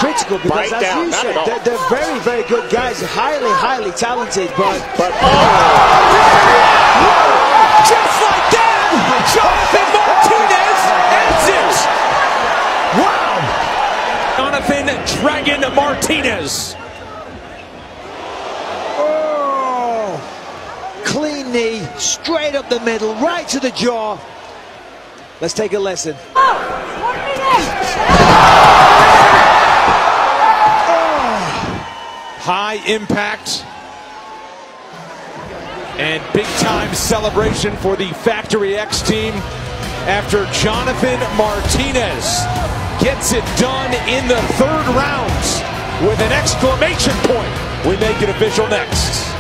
critical because, as you said, they're very, very good guys, highly, highly talented, but just like that, Jonathan Martinez ends it. Wow! Jonathan Dragon Martinez. Oh, clean knee, straight up the middle, right to the jaw. Let's take a lesson. High impact and big time celebration for the Factory X team after Jonathan Martinez gets it done in the third round with an exclamation point. We make it official next.